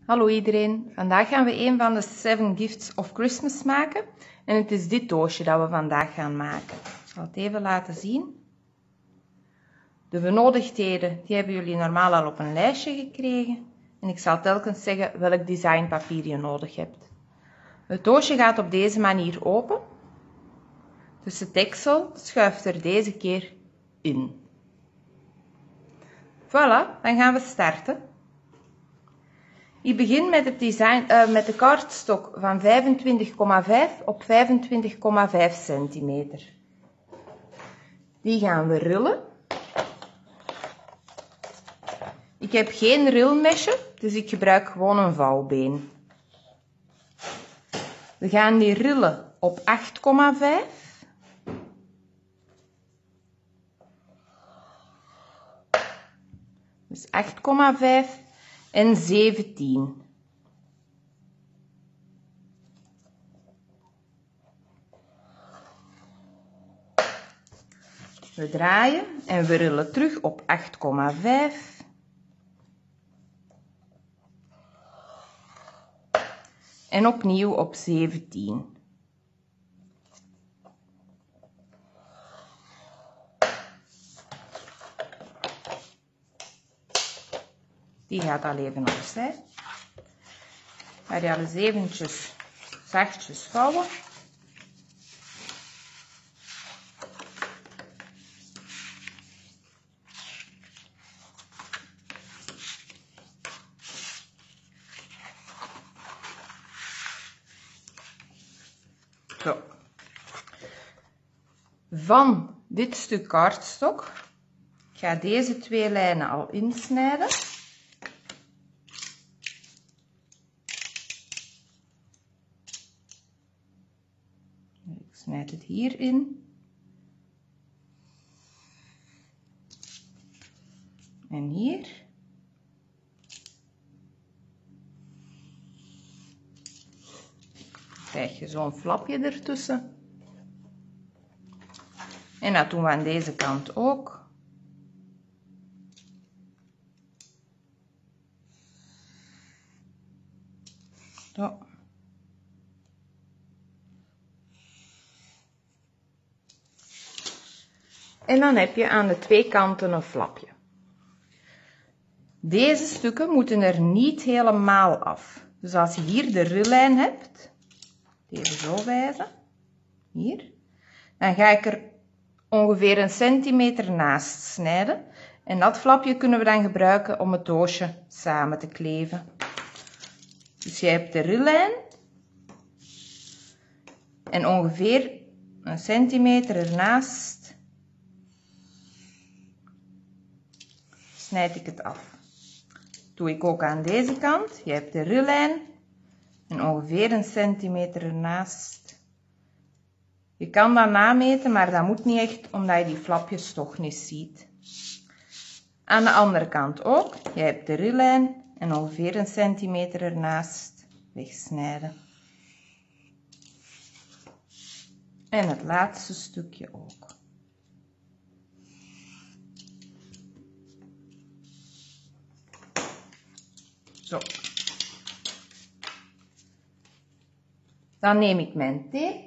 Hallo iedereen, vandaag gaan we een van de 7 Gifts of Christmas maken en het is dit doosje dat we vandaag gaan maken. Ik zal het even laten zien. De benodigdheden die hebben jullie normaal al op een lijstje gekregen en ik zal telkens zeggen welk designpapier je nodig hebt. Het doosje gaat op deze manier open, dus het deksel schuift er deze keer in. Voilà, dan gaan we starten. Ik begin met het met de kaartstok van 25,5 op 25,5 centimeter. Die gaan we rillen. Ik heb geen rilmesje, dus ik gebruik gewoon een vouwbeen. We gaan die rillen op 8,5. Dus 8,5 en 17. We draaien en we rillen terug op 8,5. En opnieuw op 17. Die gaat al even opzij. Ga je alles eventjes zachtjes vouwen. Zo. Van dit stuk kaartstok ga deze 2 lijnen al insnijden. Ik snijd het hierin. En hier. Dan krijg je zo'n flapje ertussen. En dat doen we aan deze kant ook. Zo. En dan heb je aan de 2 kanten een flapje. Deze stukken moeten er niet helemaal af. Dus als je hier de rillijn hebt, even zo wijzen, hier, dan ga ik er ongeveer 1 centimeter naast snijden. En dat flapje kunnen we dan gebruiken om het doosje samen te kleven. Dus je hebt de rillijn en ongeveer 1 centimeter ernaast snijd ik het af. Doe ik ook aan deze kant. Je hebt de rillijn en ongeveer 1 centimeter ernaast. Je kan dat nameten, maar dat moet niet echt, omdat je die flapjes toch niet ziet. Aan de andere kant ook. Je hebt de rillijn en ongeveer 1 centimeter ernaast wegsnijden. En het laatste stukje ook. Zo. Dan neem ik mijn tape.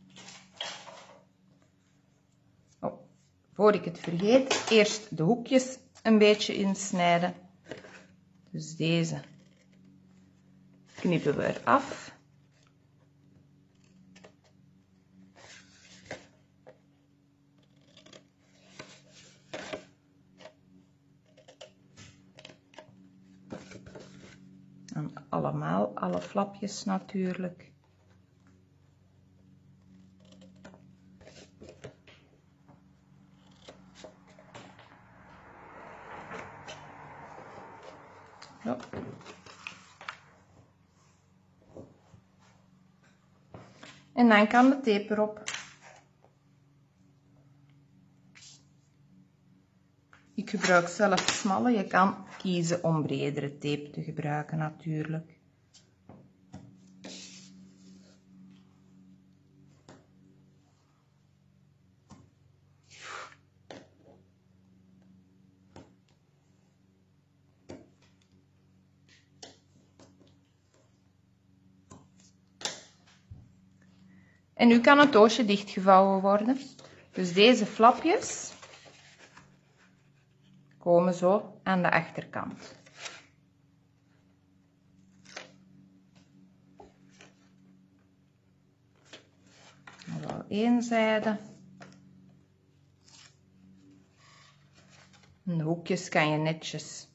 Oh, voor ik het vergeet, eerst de hoekjes een beetje insnijden. Dus deze knippen we eraf. En allemaal, alle flapjes natuurlijk. Zo. En dan kan de tape erop. Ik gebruik zelf smalle, je kan kiezen om bredere tape te gebruiken natuurlijk. En nu kan het doosje dichtgevouwen worden. Dus deze flapjes komen zo aan de achterkant. Zo één zijde. En de hoekjes kan je netjes.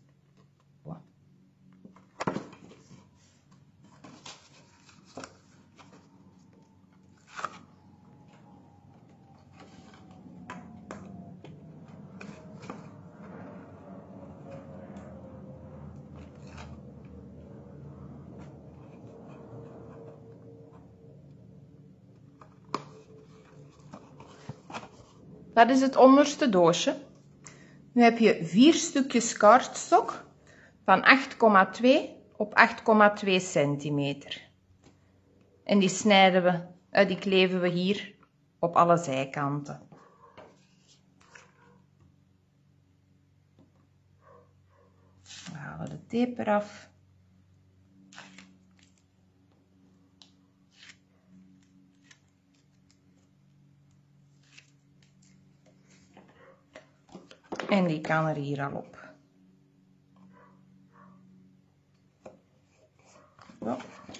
Dat is het onderste doosje. Nu heb je 4 stukjes kaartstok van 8,2 op 8,2 centimeter. En die snijden we, die kleven we hier op alle zijkanten. We halen de tape eraf. En die kan er hier al op. Zo.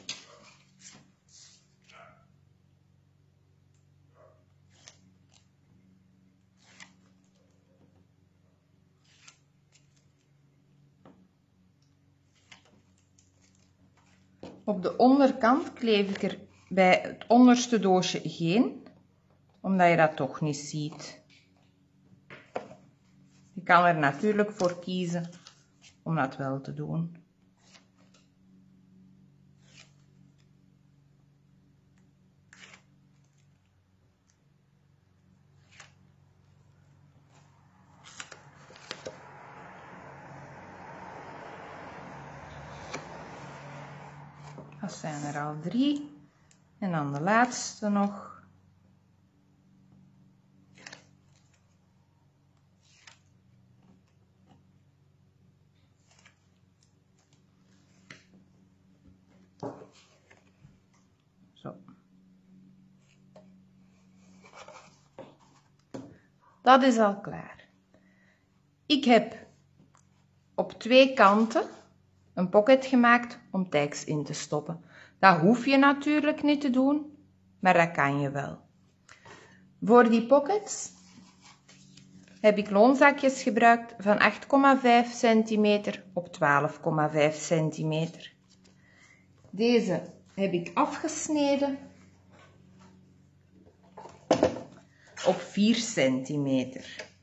Op de onderkant kleef ik er bij het onderste doosje geen, omdat je dat toch niet ziet. Je kan er natuurlijk voor kiezen om dat wel te doen. Dat zijn er al 3. En dan de laatste nog. Zo. Dat is al klaar. Ik heb op 2 kanten een pocket gemaakt om tags in te stoppen. Dat hoef je natuurlijk niet te doen, maar dat kan je wel. Voor die pockets heb ik loonzakjes gebruikt van 8,5 cm op 12,5 cm. Deze heb ik afgesneden op 4 cm.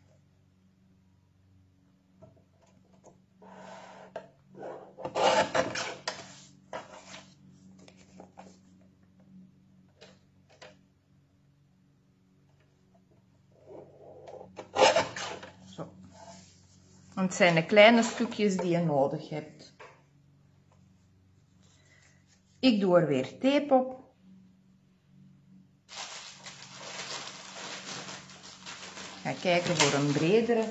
Zo. Het zijn de kleine stukjes die je nodig hebt. Ik doe er weer tape op. Ga kijken voor een bredere.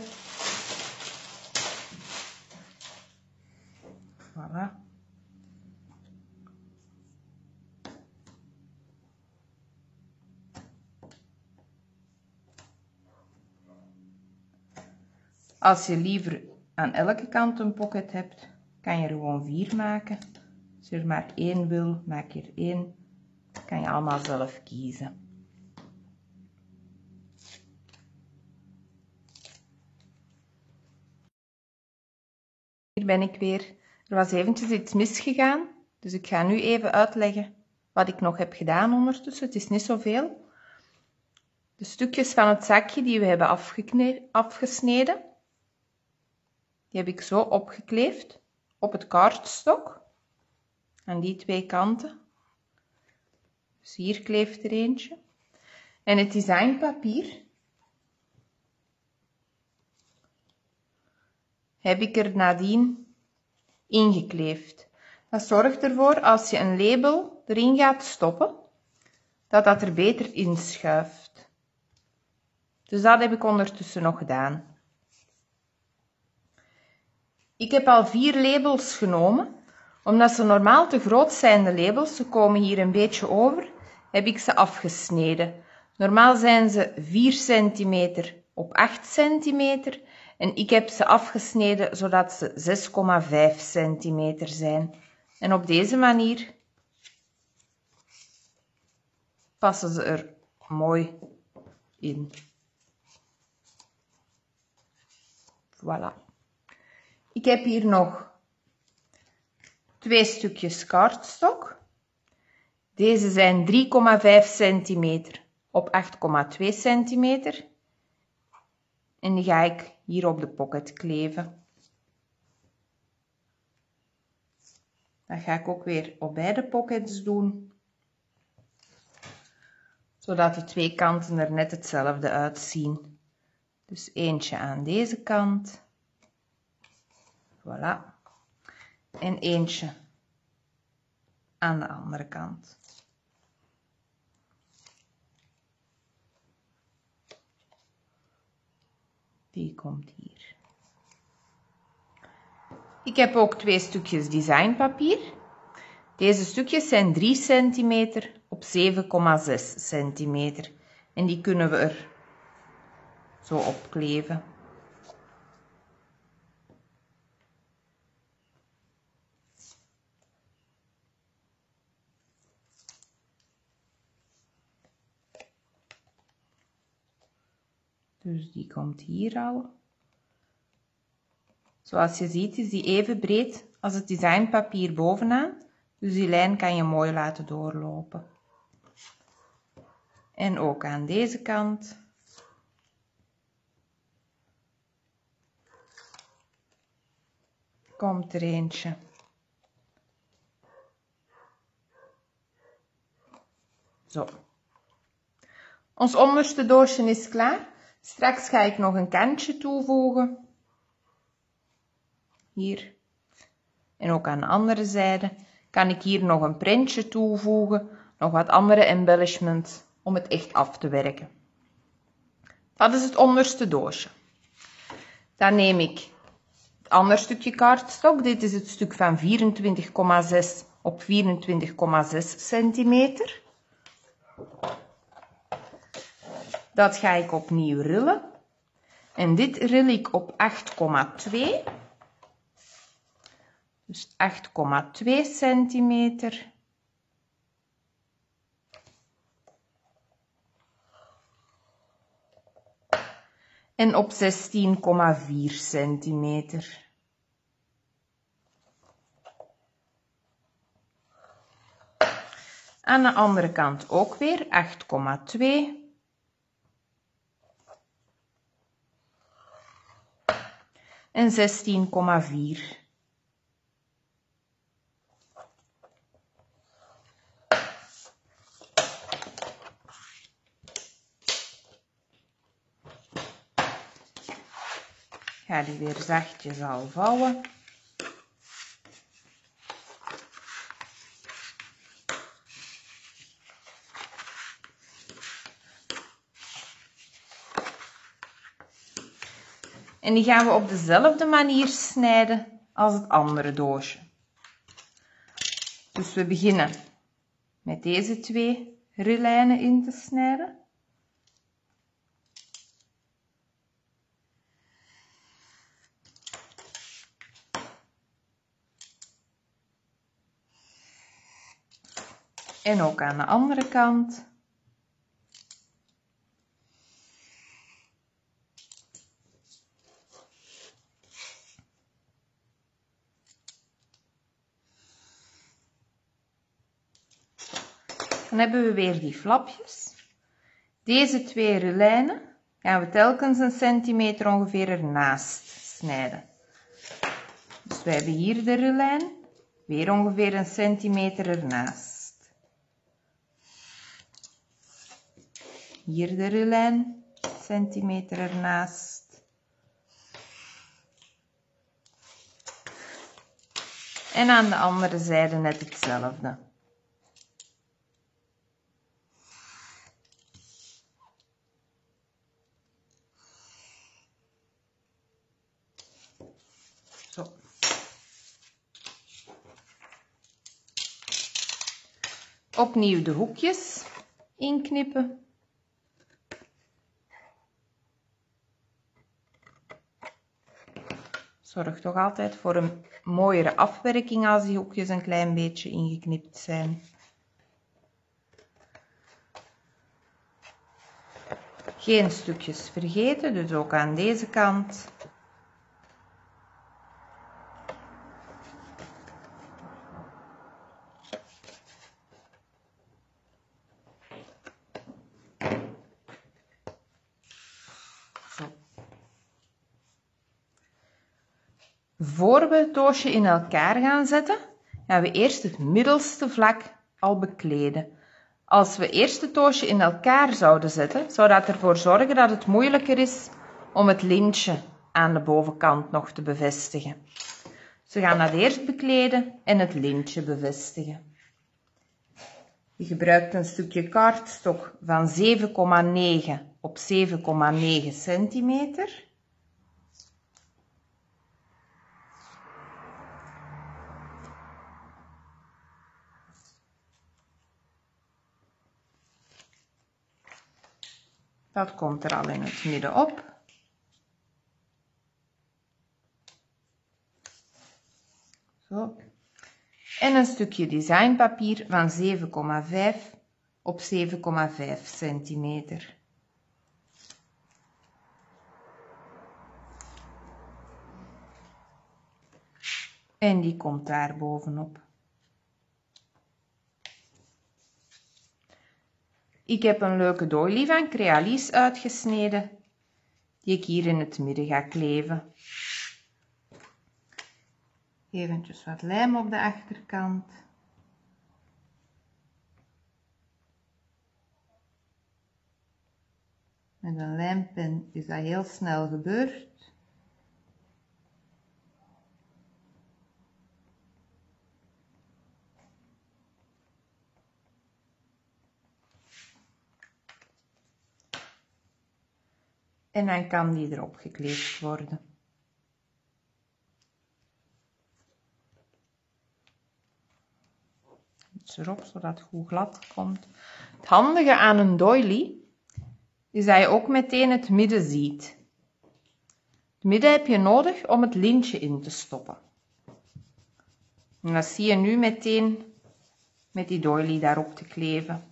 Voilà. Als je liever aan elke kant een pocket hebt, kan je er gewoon 4 maken. Als je er maar 1 wil, maak je er 1. Kan je allemaal zelf kiezen. Hier ben ik weer. Er was eventjes iets misgegaan, dus ik ga nu even uitleggen wat ik nog heb gedaan ondertussen. Het is niet zoveel. De stukjes van het zakje die we hebben afgesneden, die heb ik zo opgekleefd op het kaartstok. Aan die 2 kanten. Dus hier kleeft er eentje. En het designpapier heb ik er nadien ingekleefd. Dat zorgt ervoor, als je een label erin gaat stoppen, dat dat er beter inschuift. Dus dat heb ik ondertussen nog gedaan. Ik heb al 4 labels genomen. Omdat ze normaal te groot zijn, de labels, ze komen hier een beetje over, heb ik ze afgesneden. Normaal zijn ze 4 cm op 8 cm en ik heb ze afgesneden zodat ze 6,5 cm zijn. En op deze manier passen ze er mooi in. Voilà. Ik heb hier nog 2 stukjes kaartstok. Deze zijn 3,5 cm op 8,2 cm. En die ga ik hier op de pocket kleven. Dat ga ik ook weer op beide pockets doen. Zodat de twee kanten er net hetzelfde uitzien. Dus eentje aan deze kant. Voilà. En eentje aan de andere kant. Die komt hier. Ik heb ook 2 stukjes designpapier. Deze stukjes zijn 3 cm op 7,6 cm. En die kunnen we er zo opkleven. Dus die komt hier al. Zoals je ziet is die even breed als het designpapier bovenaan. Dus die lijn kan je mooi laten doorlopen. En ook aan deze kant. Komt er eentje. Zo. Ons onderste doosje is klaar. Straks ga ik nog een kantje toevoegen. Hier. En ook aan de andere zijde kan ik hier nog een prentje toevoegen. Nog wat andere embellishments om het echt af te werken. Dat is het onderste doosje. Dan neem ik het andere stukje kaartstok. Dit is het stuk van 24,6 op 24,6 centimeter. Dat ga ik opnieuw rillen. En dit ril ik op 8,2. Dus 8,2 centimeter. En op 16,4 centimeter. Aan de andere kant ook weer 8,2. En 16,4. Ik ga die weer zachtjes al vouwen. En die gaan we op dezelfde manier snijden als het andere doosje. Dus we beginnen met deze 2 rillijnen in te snijden. En ook aan de andere kant. Dan hebben we weer die flapjes. Deze 2 lijnen gaan we telkens een centimeter ongeveer ernaast snijden. Dus we hebben hier de lijn, weer ongeveer een centimeter ernaast. Hier de lijn, centimeter ernaast. En aan de andere zijde net hetzelfde. Zo. Opnieuw de hoekjes. inknippen. Zorg toch altijd voor een mooiere afwerking als die hoekjes een klein beetje ingeknipt zijn. Geen stukjes vergeten, dus ook aan deze kant. Zo. Voor we het doosje in elkaar gaan zetten, gaan we eerst het middelste vlak al bekleden. Als we eerst het doosje in elkaar zouden zetten, zou dat ervoor zorgen dat het moeilijker is om het lintje aan de bovenkant nog te bevestigen. Dus we gaan dat eerst bekleden en het lintje bevestigen. Je gebruikt een stukje kaartstok van 7,9 op 7,9 centimeter. Dat komt er al in het midden op. Zo. En een stukje designpapier van 7,5 op 7,5 centimeter. En die komt daar bovenop. Ik heb een leuke doily van Crealies uitgesneden, die ik hier in het midden ga kleven. Eventjes wat lijm op de achterkant. Met een lijmpen is dat heel snel gebeurd. En dan kan die erop gekleefd worden. Iets erop, zodat het goed glad komt. Het handige aan een doily is dat je ook meteen het midden ziet. Het midden heb je nodig om het lintje in te stoppen. En dat zie je nu meteen met die doily daarop te kleven.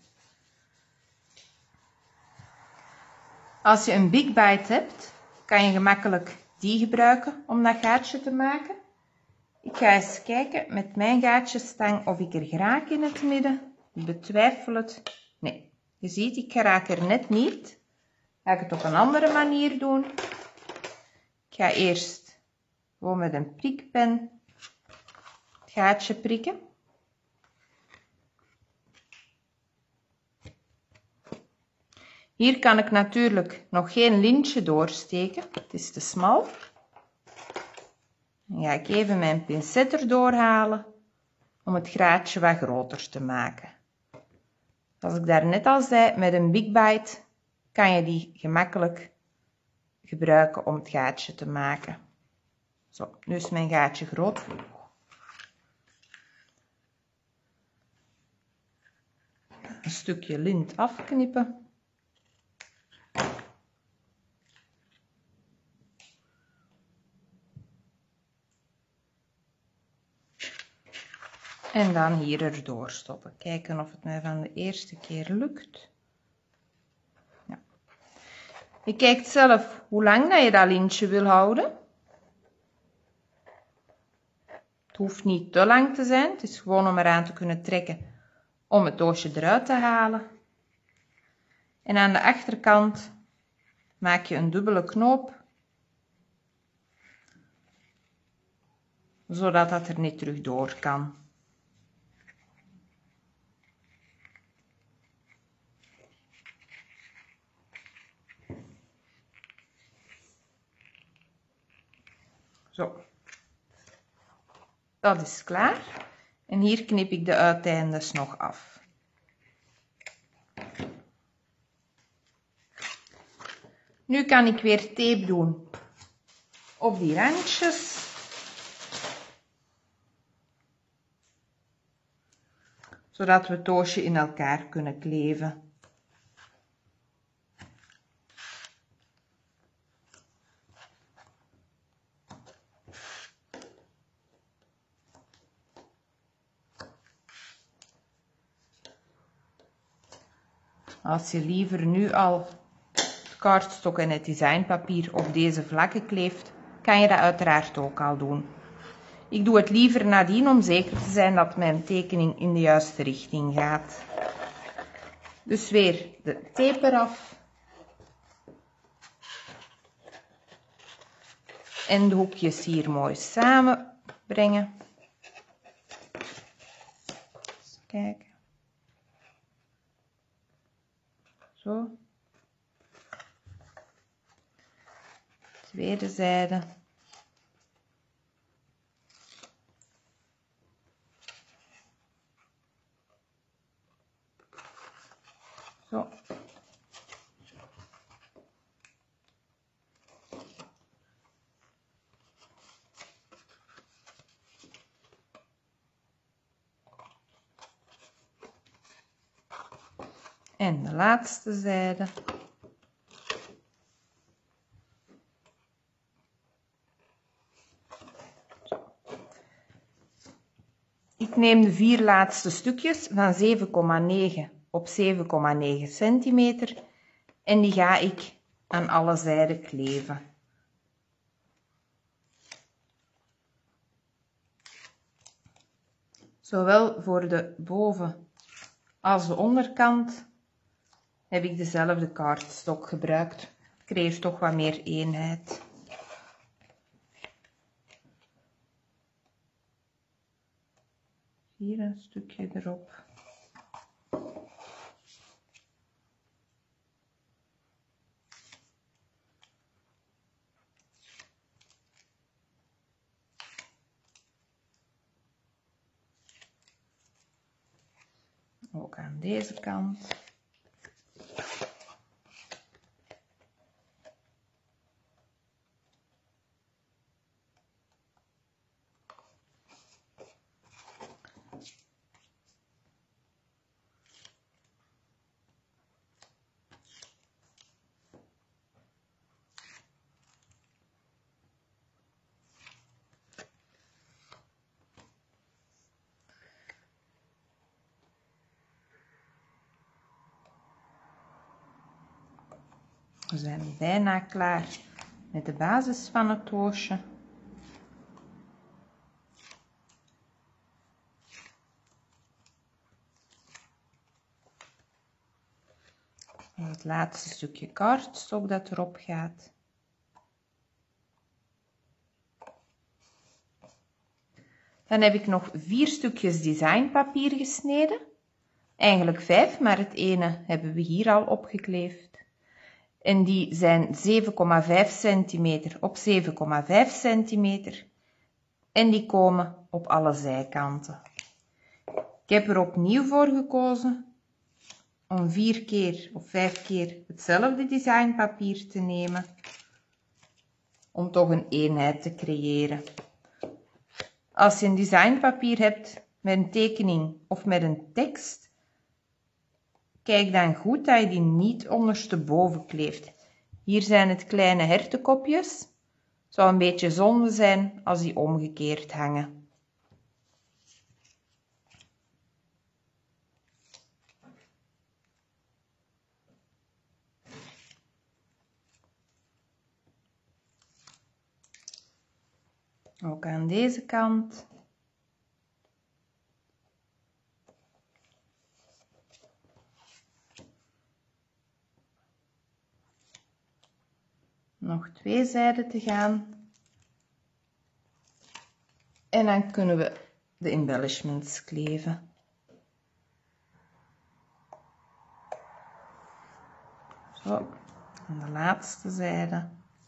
Als je een Big Bite hebt, kan je gemakkelijk die gebruiken om dat gaatje te maken. Ik ga eens kijken met mijn gaatjesstang of ik er geraak in het midden. Ik betwijfel het. Nee, je ziet, ik geraak er net niet. Ga ik het op een andere manier doen. Ik ga eerst gewoon met een prikpen het gaatje prikken. Hier kan ik natuurlijk nog geen lintje doorsteken, het is te smal. Dan ga ik even mijn pincet erdoor halen om het graadje wat groter te maken. Zoals ik daarnet al zei, met een Big Bite kan je die gemakkelijk gebruiken om het gaatje te maken. Zo, nu is mijn gaatje groot genoeg. Een stukje lint afknippen. En dan hier erdoor stoppen. Kijken of het mij van de eerste keer lukt. Ja. Je kijkt zelf hoe lang dat je dat lintje wil houden. Het hoeft niet te lang te zijn. Het is gewoon om eraan te kunnen trekken om het doosje eruit te halen. En aan de achterkant maak je een dubbele knoop. Zodat dat er niet terug door kan. Zo, dat is klaar. En hier knip ik de uiteindes nog af. Nu kan ik weer tape doen op die randjes. Zodat we het doosje in elkaar kunnen kleven. Als je liever nu al het kaartstok en het designpapier op deze vlakken kleeft, kan je dat uiteraard ook al doen. Ik doe het liever nadien om zeker te zijn dat mijn tekening in de juiste richting gaat. Dus weer de tape eraf. En de hoekjes hier mooi samenbrengen. Eens kijken. Zo. Tweede zijde. Zo. En de laatste zijde. Ik neem de 4 laatste stukjes van 7,9 op 7,9 centimeter en die ga ik aan alle zijden kleven. Zowel voor de boven- als de onderkant heb ik dezelfde kaartstok gebruikt. Het creëert toch wat meer eenheid. Hier een stukje erop. Ook aan deze kant. We zijn bijna klaar met de basis van het doosje. En het laatste stukje kaartstok dat erop gaat. Dan heb ik nog 4 stukjes designpapier gesneden. Eigenlijk 5, maar het ene hebben we hier al opgekleefd. En die zijn 7,5 cm op 7,5 cm. En die komen op alle zijkanten. Ik heb er opnieuw voor gekozen om 4 keer of 5 keer hetzelfde designpapier te nemen. Om toch een eenheid te creëren. Als je een designpapier hebt met een tekening of met een tekst, kijk dan goed dat je die niet ondersteboven kleeft. Hier zijn het kleine hertenkopjes. Het zou een beetje zonde zijn als die omgekeerd hangen. Ook aan deze kant. Nog 2 zijden te gaan. En dan kunnen we de embellishments kleven. Zo, aan de laatste zijde.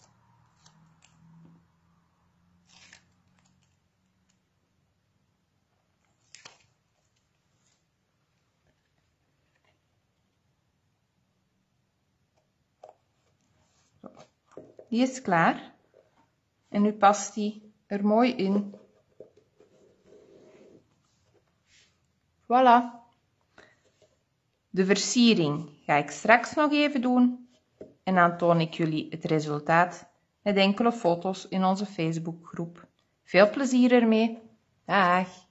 Die is klaar. En nu past die er mooi in. Voilà. De versiering ga ik straks nog even doen. En dan toon ik jullie het resultaat met enkele foto's in onze Facebookgroep. Veel plezier ermee. Dag!